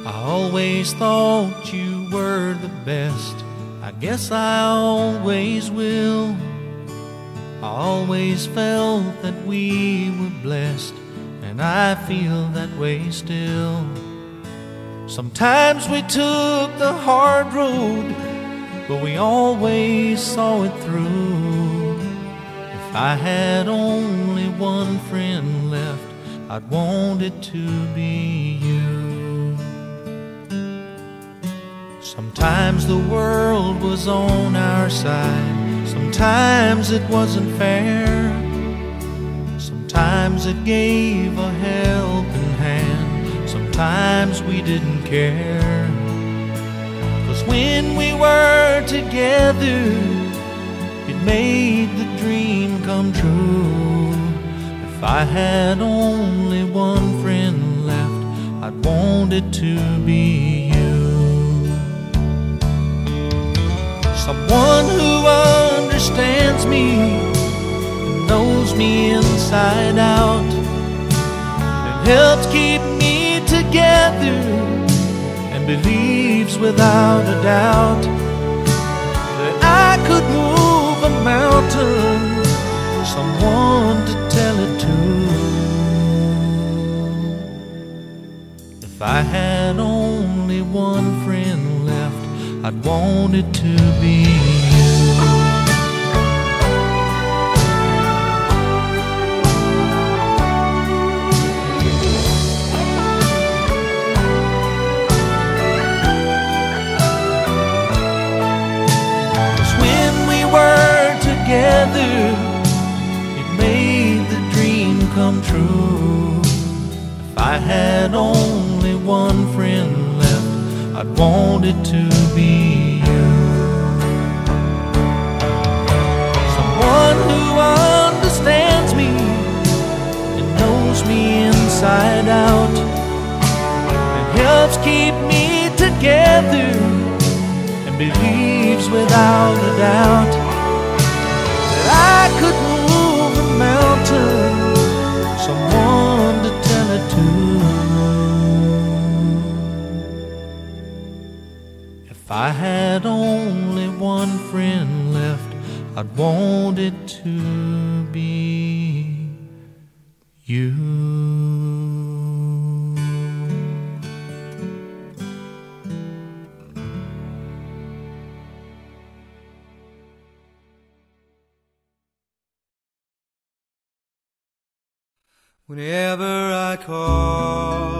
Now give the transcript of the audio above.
I always thought you were the best. I guess I always will. I always felt that we were blessed, and I feel that way still. Sometimes we took the hard road, but we always saw it through. If I had only one friend left, I'd want it to be you. Sometimes the world was on our side, sometimes it wasn't fair. Sometimes it gave a helping hand, sometimes we didn't care. 'Cause when we were together, it made the dream come true. If I had only one friend left, I'd want it to be you. Someone who understands me, knows me inside out, and helps keep me together, and believes without a doubt that I could move a mountain. Someone to tell it to. If I had only one friend left, I'd want it to be you. 'Cause when we were together, it made the dream come true. If I had only one friend left, I'd want it to be you. Someone who understands me and knows me inside out, and helps keep me together, and believes without a doubt that I could move a mountain. Someone to tell it to. If I had only one friend left, I'd want it to be you. Whenever I call